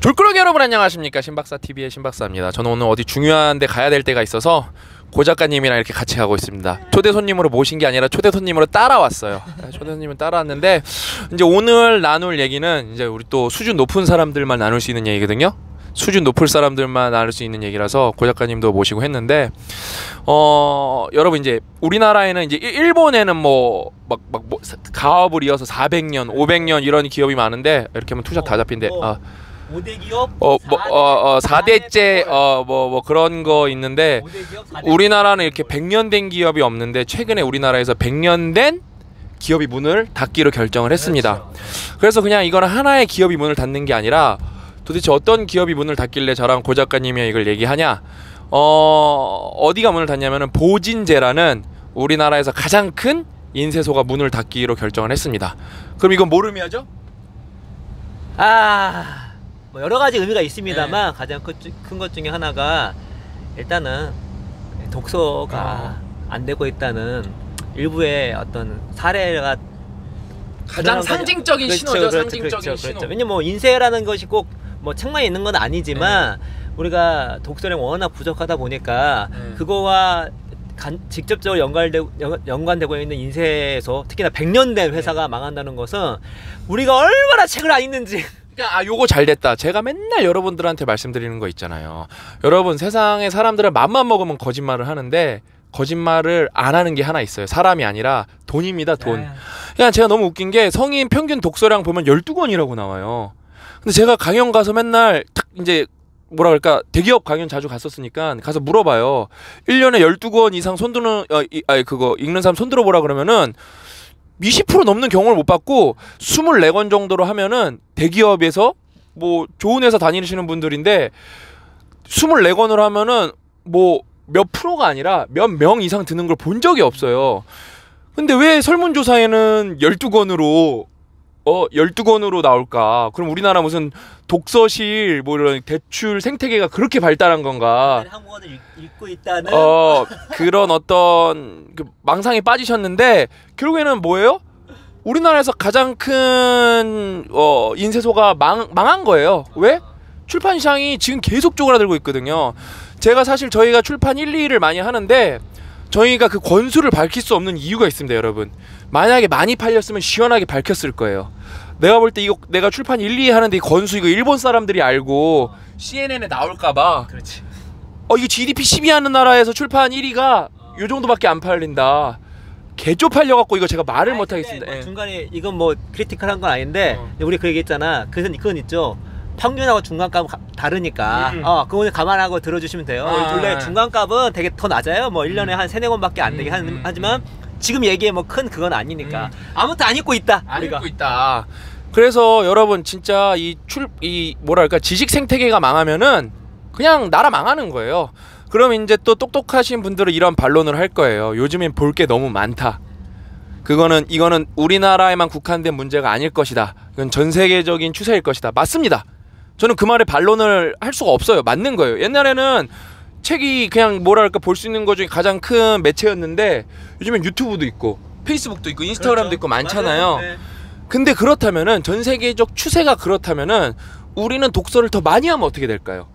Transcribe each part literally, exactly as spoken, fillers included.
졸꾸러기 여러분 안녕하십니까, 신박사티비의 신박사입니다. 저는 오늘 어디 중요한 데 가야 될 때가 있어서 고 작가님이랑 이렇게 같이 가고 있습니다. 초대 손님으로 모신 게 아니라 초대 손님으로 따라왔어요. 초대 손님은 따라왔는데 이제 오늘 나눌 얘기는 이제 우리 또 수준 높은 사람들만 나눌 수 있는 얘기거든요. 수준 높을 사람들만 나눌 수 있는 얘기라서 고 작가님도 모시고 했는데, 어 여러분 이제 우리나라에는 이제 일본에는 뭐 막 막 뭐 가업을 이어서 사백 년, 오백 년 이런 기업이 많은데, 이렇게 하면 투샷 다 잡힌데. 어, 어. 오 대 기업, 어, 뭐, 어, 어, 사 대째, 어, 뭐, 뭐 그런 거 있는데, 기업, 우리나라는 이렇게 백 년 된 기업이 없는데, 최근에 우리나라에서 백 년 된 기업이 문을 닫기로 결정을 했습니다. 그렇죠. 그래서 그냥 이거는 하나의 기업이 문을 닫는 게 아니라, 도대체 어떤 기업이 문을 닫길래 저랑 고 작가님이 이걸 얘기하냐? 어, 어디가 문을 닫냐면은, 보진제라는 우리나라에서 가장 큰 인쇄소가 문을 닫기로 결정을 했습니다. 그럼 이건 뭘 의미하죠? 아... 뭐 여러 가지 의미가 있습니다만, 네. 가장 큰 것 중에 하나가 일단은 독서가 어. 안 되고 있다는 일부의 어떤 사례가 가장 거죠. 상징적인 그렇죠, 신호죠. 그렇죠, 상징적인 그렇죠, 신호. 그렇죠. 왜냐면 뭐 인쇄라는 것이 꼭 뭐 책만에 있는 건 아니지만, 네. 우리가 독서량이 워낙 부족하다 보니까 네. 그거와 간, 직접적으로 연관되고, 연관되고 있는 인쇄소, 특히나 백 년 된 회사가 네. 망한다는 것은 우리가 얼마나 책을 안 읽는지. 그러니까 아 요거 잘 됐다. 제가 맨날 여러분들한테 말씀드리는 거 있잖아요. 여러분, 세상에 사람들은 맘만 먹으면 거짓말을 하는데, 거짓말을 안 하는 게 하나 있어요. 사람이 아니라 돈입니다. 돈. 네. 그냥 제가 너무 웃긴 게, 성인 평균 독서량 보면 열두 권이라고 나와요. 근데 제가 강연 가서 맨날 탁 이제 뭐라 그럴까, 대기업 강연 자주 갔었으니까 가서 물어봐요. 일 년에 열두 권 이상 손드는 어, 이, 아니 그거 읽는 사람 손들어 보라 그러면은 이십 퍼센트 넘는 경험을 못 받고, 이십사 권 정도로 하면은 대기업에서 뭐 좋은 회사 다니시는 분들인데, 이십사 권으로 하면은 뭐 몇 프로가 아니라 몇 명 이상 드는 걸 본 적이 없어요. 근데 왜 설문조사에는 열두 권으로 어 열두 권으로 나올까? 그럼 우리나라 무슨 독서실 뭐 이런 대출 생태계가 그렇게 발달한 건가? 한 권을 읽고 있다는 어 그런 어떤 그 망상에 빠지셨는데, 결국에는 뭐예요? 우리나라에서 가장 큰 어 인쇄소가 망, 망한 거예요. 왜? 출판 시장이 지금 계속 쪼그라들고 있거든요. 제가 사실 저희가 출판 일, 이를 많이 하는데, 저희가 그 권수를 밝힐 수 없는 이유가 있습니다, 여러분. 만약에 많이 팔렸으면 시원하게 밝혔을 거예요. 내가 볼 때 이거 내가 출판 일, 이 하는데 이 권수 이거 일본 사람들이 알고 씨엔엔에 나올까봐, 그렇지. 어 이거 지디피 십위 하는 나라에서 출판 일 위가 요 정도밖에 안 팔린다, 개조 팔려갖고 이거 제가 말을 아니, 못하겠습니다. 뭐 예. 중간에 이건 뭐 크리티컬한 건 아닌데, 어. 우리 그 얘기했잖아. 그건 그건 있죠. 평균하고 중간값 다르니까, 음. 어 그거는 감안하고 들어주시면 돼요. 아. 원래 중간값은 되게 더 낮아요. 뭐 일 년에 음. 한 세네 권밖에 안 되게 음. 하, 하지만 지금 얘기에 뭐 큰 그건 아니니까. 음. 아무튼 안 읽고 있다. 안 우리가. 읽고 있다. 그래서 여러분, 진짜 이 출 이 뭐랄까 지식 생태계가 망하면은 그냥 나라 망하는 거예요. 그럼 이제 또 똑똑하신 분들은 이런 반론을 할 거예요. 요즘엔 볼 게 너무 많다. 그거는 이거는 우리나라에만 국한된 문제가 아닐 것이다. 이건 전 세계적인 추세일 것이다. 맞습니다. 저는 그 말에 반론을 할 수가 없어요. 맞는 거예요. 옛날에는 책이 그냥 뭐랄까 볼 수 있는 것 중에 가장 큰 매체였는데, 요즘엔 유튜브도 있고 페이스북도 있고 인스타그램도 그렇죠. 있고 많잖아요. 맞아요. 네. 근데 그렇다면은, 전 세계적 추세가 그렇다면은 우리는 독서를 더 많이 하면 어떻게 될까요?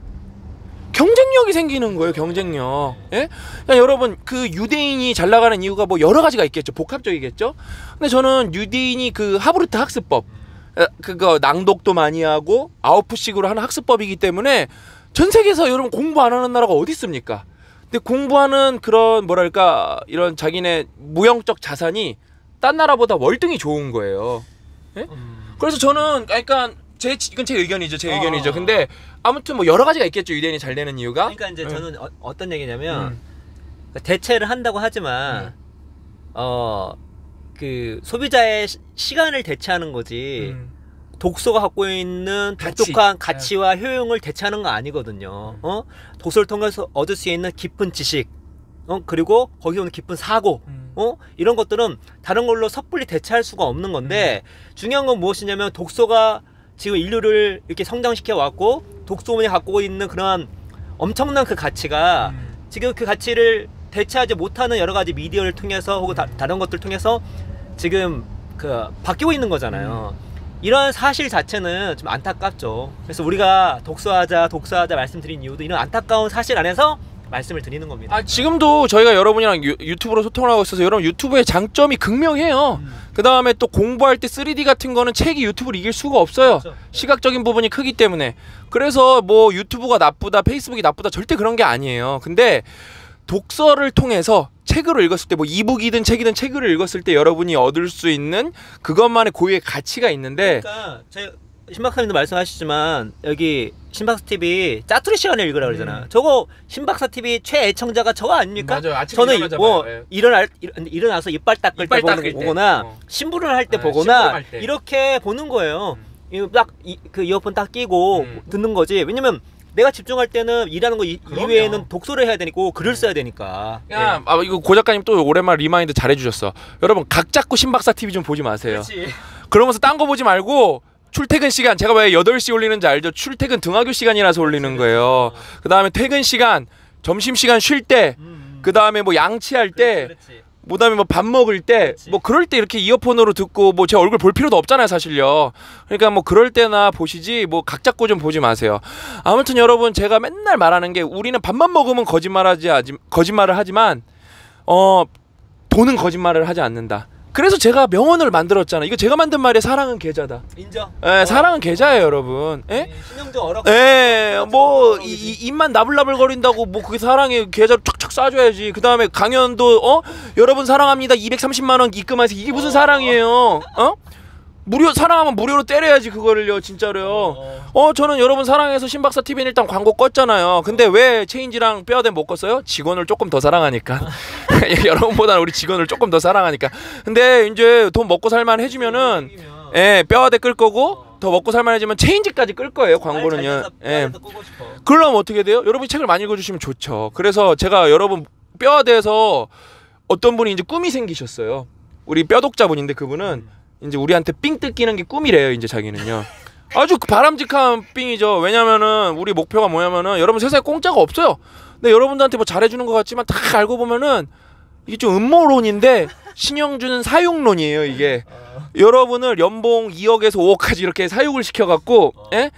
경쟁력이 생기는 거예요. 경쟁력. 예? 그러니까 여러분, 그 유대인이 잘 나가는 이유가 뭐 여러 가지가 있겠죠. 복합적이겠죠. 근데 저는 유대인이 그 하브르트 학습법, 그거 낭독도 많이 하고 아웃풋식으로 하는 학습법이기 때문에 전 세계에서 여러분 공부 안 하는 나라가 어디 있습니까? 근데 공부하는 그런 뭐랄까 이런 자기네 무형적 자산이 딴 나라보다 월등히 좋은 거예요. 예? 음. 그래서 저는 그러니까 제 이건 제 의견이죠. 제 어. 의견이죠. 근데 아무튼 뭐 여러 가지가 있겠죠. 유대인이 잘 되는 이유가. 그러니까 이제 음. 저는 어, 어떤 얘기냐면, 음. 대체를 한다고 하지만 음. 어 그 소비자의 시, 시간을 대체하는 거지, 음. 독서가 갖고 있는 가치. 독특한 가치와 효용을 대체하는 거 아니거든요. 음. 어? 독서를 통해서 얻을 수 있는 깊은 지식, 어? 그리고 거기서 오는 깊은 사고, 음. 어? 이런 것들은 다른 걸로 섣불리 대체할 수가 없는 건데, 음. 중요한 건 무엇이냐면, 독서가 지금 인류를 이렇게 성장시켜 왔고, 독서문이 갖고 있는 그런 엄청난 그 가치가 음. 지금 그 가치를 대체하지 못하는 여러 가지 미디어를 통해서 혹은 다, 다른 것들 통해서 지금 그 바뀌고 있는 거잖아요. 음. 이런 사실 자체는 좀 안타깝죠. 그래서 우리가 독서하자 독서하자 말씀드린 이유도 이런 안타까운 사실 안에서 말씀을 드리는 겁니다. 아, 지금도 저희가 여러분이랑 유, 유튜브로 소통을 하고 있어서 여러분 유튜브의 장점이 극명해요. 음. 그 다음에 또 공부할 때 쓰리디 같은 거는 책이 유튜브를 이길 수가 없어요. 그렇죠. 시각적인 부분이 크기 때문에. 그래서 뭐 유튜브가 나쁘다 페이스북이 나쁘다 절대 그런 게 아니에요. 근데 독서를 통해서 책으로 읽었을 때 뭐 이북이든 책이든 책으로 읽었을 때 여러분이 얻을 수 있는 그것만의 고유의 가치가 있는데, 그러니까 제 신박사님도 말씀하시지만 여기 신박사 티비 짜투리 시간에 읽으라 그러잖아. 음. 저거 신박사 티비 최애청자가 저거 아닙니까? 맞아요. 아침에 저는 일어나자마자 뭐 봐요. 일어날 일- 일어나서 이빨 닦을 이빨 때 보는, 닦을 때. 보거나 어. 심부름 할 때 아, 보거나 심부름할 때. 이렇게 보는 거예요. 음. 딱그 이어폰 딱 끼고 음. 듣는 거지. 왜냐면 내가 집중할 때는 일하는 거 이, 그럼요. 이외에는 독서를 해야 되니까 글을 써야 되니까. 야, 아, 이거 고 작가님 또 오랜만에 리마인드 잘해주셨어. 여러분 각 잡고 신박사 티비 좀 보지 마세요. 그렇지. 그러면서 딴 거 보지 말고 출퇴근 시간, 제가 왜 여덟 시 올리는지 알죠? 출퇴근 등하교 시간이라서 올리는 거예요. 그 다음에 퇴근 시간, 점심시간 쉴 때, 음, 그 다음에 뭐 양치할 때, 그렇지, 그렇지. 그 다음에 뭐 밥 먹을 때, 그렇지. 뭐 그럴 때 이렇게 이어폰으로 듣고 뭐 제 얼굴 볼 필요도 없잖아요, 사실요. 그러니까 뭐 그럴 때나 보시지 뭐 각 잡고 좀 보지 마세요. 아무튼 여러분, 제가 맨날 말하는 게 우리는 밥만 먹으면 거짓말하지 거짓말을 하지만 어 돈은 거짓말을 하지 않는다. 그래서 제가 명언을 만들었잖아. 이거 제가 만든 말이에요. 사랑은 계좌다. 인정. 예, 어. 사랑은 계좌예요, 여러분. 예? 신용도 어렵. 예, 뭐 이, 이, 입만 나불나불 거린다고 뭐 그게 사랑에 계좌를 촥촥 쏴줘야지. 그 다음에 강연도 어 여러분 사랑합니다 이백삼십만 원 입금해서 이게 무슨 사랑이에요? 어? 무료 사랑하면 무료로 때려야지 그거를요, 진짜로요. 어. 어 저는 여러분 사랑해서 신박사 티비는 일단 광고 껐잖아요. 근데 왜 체인지랑 뼈아댐 못 껐어요? 직원을 조금 더 사랑하니까. 여러분보다는 우리 직원을 조금 더 사랑하니까. 근데 이제 돈 먹고 살만 해주면은 예 뼈아댐 끌 거고 더 먹고 살만 해지면 체인지까지 끌 거예요, 광고는요. 예. 그러려면 어떻게 돼요? 여러분이 책을 많이 읽어주시면 좋죠. 그래서 제가 여러분 뼈아대에서 어떤 분이 이제 꿈이 생기셨어요. 우리 뼈독자분인데 그분은 이제 우리한테 삥 뜯기는 게 꿈이래요. 이제 자기는요. 아주 바람직한 삥이죠. 왜냐면은 우리 목표가 뭐냐면은 여러분 세상에 공짜가 없어요. 근데 여러분들한테 뭐 잘해주는 것 같지만 다 알고 보면은 이게 좀 음모론인데 신경 주는 사육론이에요. 이게 여러분을 연봉 이억에서 오억까지 이렇게 사육을 시켜갖고 예?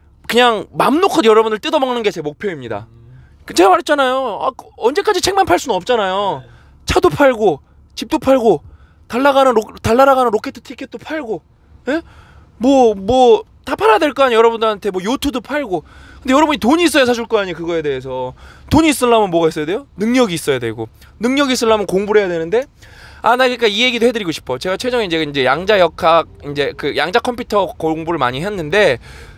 그냥 맘 놓고 여러분을 뜯어먹는 게 제 목표입니다. 제가 말했잖아요. 아, 언제까지 책만 팔 수는 없잖아요. 차도 팔고 집도 팔고 달나가는 로, 달나라가는 로켓 티켓도 팔고, 예? 뭐 뭐 다 팔아야 될 거 아니에요. 여러분들한테 뭐 요트도 팔고. 근데 여러분이 돈이 있어야 사줄 거 아니에요. 그거에 대해서 돈이 있으려면 뭐가 있어야 돼요? 능력이 있어야 되고, 능력이 있으려면 공부를 해야 되는데. 아, 나 그러니까 이 얘기도 해드리고 싶어. 제가 최근에 이제 이제 양자 역학 이제 그 양자 컴퓨터 공부를 많이 했는데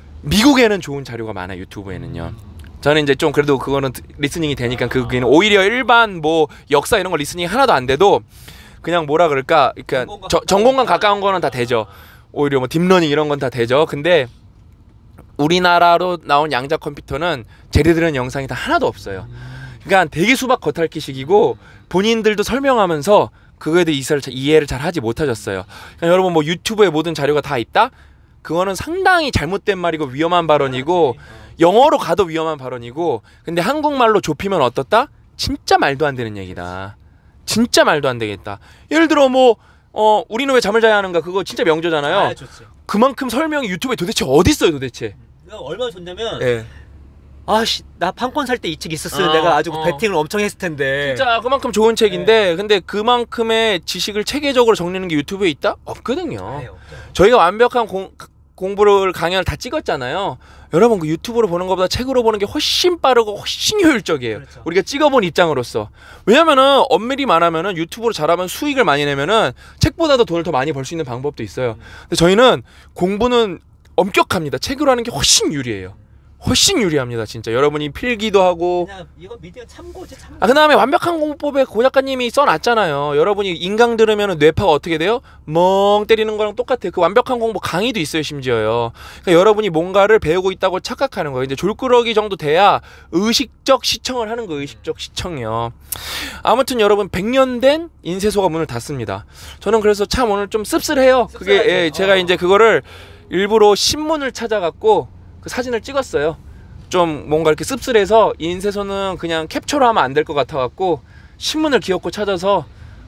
미국에는 좋은 자료가 많아요. 유튜브에는요. 저는 이제 좀 그래도 그거는 리스닝이 되니까 그게는 오히려 일반 뭐 역사 이런 거 리스닝 하나도 안 돼도 그냥 뭐라 그럴까, 그러니까 저, 전공과 가까운 거는 다 되죠. 오히려 뭐 딥러닝 이런 건 다 되죠. 근데 우리나라로 나온 양자 컴퓨터는 제대로 영상이 다 하나도 없어요. 그러니까 되게 수박 겉핥기식이고 본인들도 설명하면서 그거에 대해 이해를, 이해를 잘 하지 못하셨어요. 그러니까 여러분 뭐 유튜브에 모든 자료가 다 있다? 그거는 상당히 잘못된 말이고 위험한 발언이고 영어로 가도 위험한 발언이고, 근데 한국말로 좁히면 어떻다? 진짜 말도 안 되는 얘기다. 진짜 말도 안 되겠다. 예를 들어 뭐 어 우리는 왜 잠을 자야 하는가, 그거 진짜 명저잖아요. 아, 좋지. 그만큼 설명이 유튜브에 도대체 어디 있어요, 도대체? 내가 얼마나 좋냐면 예. 아씨 나 판권 살 때 이 책 있었으면 어, 내가 아주 어. 배팅을 엄청 했을 텐데. 진짜 그만큼 좋은 책인데 근데 그만큼의 지식을 체계적으로 정리하는 게 유튜브에 있다? 없거든요. 네, 없죠. 저희가 완벽한 공, 공부를 강연을 다 찍었잖아요. 여러분 그 유튜브로 보는 것보다 책으로 보는 게 훨씬 빠르고 훨씬 효율적이에요. 그렇죠. 우리가 찍어본 입장으로서. 왜냐면은 엄밀히 말하면은 유튜브로 잘하면 수익을 많이 내면은 책보다도 돈을 더 많이 벌 수 있는 방법도 있어요. 근데 저희는 공부는 엄격합니다. 책으로 하는 게 훨씬 유리해요. 훨씬 유리합니다, 진짜. 여러분이 필기도 하고. 그냥 이거 미디어 참고지 참고. 아, 그 다음에 완벽한 공부법에 고 작가님이 써놨잖아요. 여러분이 인강 들으면 뇌파가 어떻게 돼요? 멍 때리는 거랑 똑같아요. 그 완벽한 공부 강의도 있어요, 심지어요. 그러니까 여러분이 뭔가를 배우고 있다고 착각하는 거예요. 이제 졸꾸러기 정도 돼야 의식적 시청을 하는 거예요, 의식적 시청이요. 아무튼 여러분, 백 년 된 인쇄소가 문을 닫습니다. 저는 그래서 참 오늘 좀 씁쓸해요. 그게, 예, 제가 어. 이제 그거를 일부러 신문을 찾아갖고 그 사진을 찍었어요. 좀 뭔가 이렇게 씁쓸해서 인쇄소는 그냥 캡처로 하면 안 될 것 같아갖고 신문을 기어코 찾아서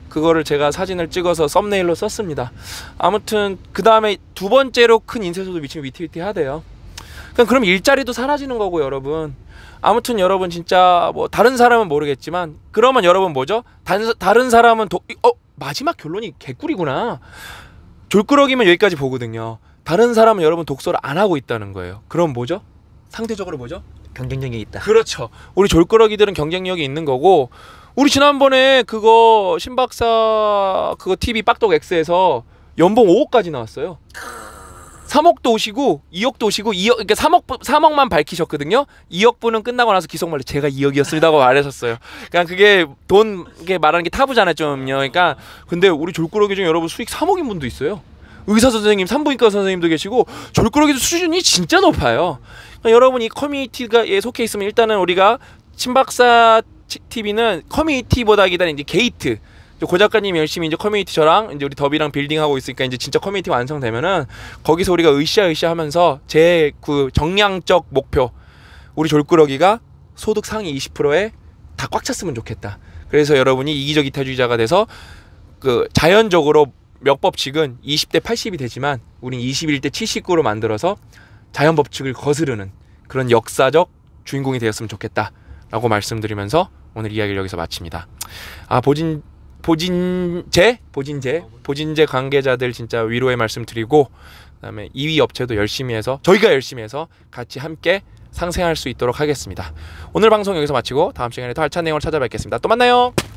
그거를 제가 사진을 찍어서 썸네일로 썼습니다. 아무튼 그 다음에 두 번째로 큰 인쇄소도 미치면 위태위태하대요. 그럼 그럼 일자리도 사라지는 거고 여러분. 아무튼 여러분 진짜 뭐 다른 사람은 모르겠지만 그러면 여러분 뭐죠? 단, 다른 사람은 도, 어 마지막 결론이 개꿀이구나. 졸끄러기면 여기까지 보거든요. 다른 사람은 여러분 독서를 안 하고 있다는 거예요. 그럼 뭐죠? 상대적으로 뭐죠? 경쟁력이 있다. 그렇죠. 우리 졸끄러기들은 경쟁력이 있는 거고 우리 지난번에 그거 신박사 그거 티비 빡독 X에서 연봉 오억까지 나왔어요. 삼억도 오시고 이억도 오시고 이억 그러니까 삼억 삼억만 밝히셨거든요. 이억분은 끝나고 나서 기속말로 제가 이억이었습니다고 말하셨어요. 그러니까 그게 돈 이게 말하는 게 타부잖아요, 좀요. 그러니까 근데 우리 졸끄러기 중에 여러분 수익 삼억인 분도 있어요. 의사 선생님, 산부인과 선생님도 계시고 졸끄러기도 수준이 진짜 높아요. 그러니까 여러분 이 커뮤니티가에 속해 있으면 일단은 우리가 친박사 티비는 커뮤니티보다기다는 이제 게이트. 고 작가님 열심히 이제 커뮤니티 저랑 이제 우리 더비랑 빌딩하고 있으니까 이제 진짜 커뮤니티 완성되면은 거기서 우리가 으쌰으쌰 하면서 제 그 정량적 목표 우리 졸끄러기가 소득 상위 이십 퍼센트에 다 꽉 찼으면 좋겠다. 그래서 여러분이 이기적 이타주의자가 돼서 그 자연적으로 몇 법칙은 이십 대 팔십이 되지만 우린 이십일 대 칠십구로 만들어서 자연 법칙을 거스르는 그런 역사적 주인공이 되었으면 좋겠다라고 말씀드리면서 오늘 이야기를 여기서 마칩니다. 아 보진 보진제 보진제 보진제 관계자들 진짜 위로의 말씀 드리고 그다음에 이 위 업체도 열심히 해서 저희가 열심히 해서 같이 함께 상생할 수 있도록 하겠습니다. 오늘 방송 여기서 마치고 다음 시간에 더 알찬 내용을 찾아뵙겠습니다. 또 만나요.